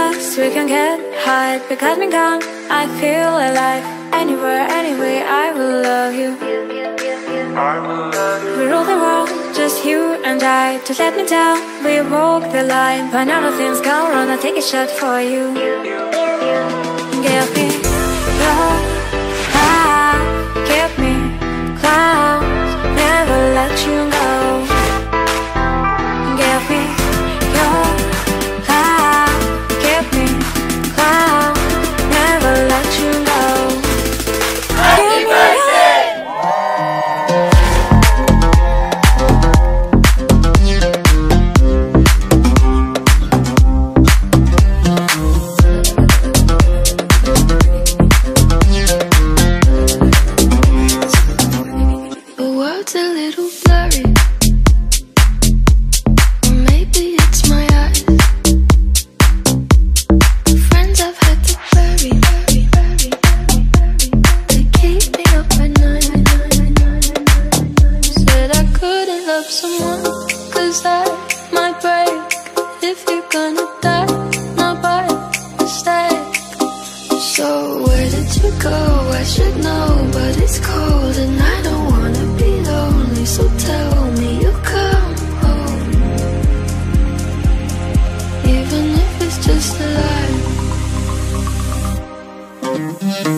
fast we can get high, because me gone, I feel alive. Anywhere, anyway, I will love you. We rule the world, just you and I. To let me down, we walk the line. But now nothing's gone wrong, I'll take a shot for you. Give me your heart, give me clouds, never let you go. Give me your heart, give me clouds, never let you go. Happy birthday! The world's a little blurry, or maybe it's my eyes. The friends I've had to bury, they keep me up at night. Said I couldn't love someone, 'cause I might break. If you're gonna die, not by mistake. So where did you go? I should know, but it's cold and I don't wanna be lonely. So tell me you'll come home, even if it's just a lie.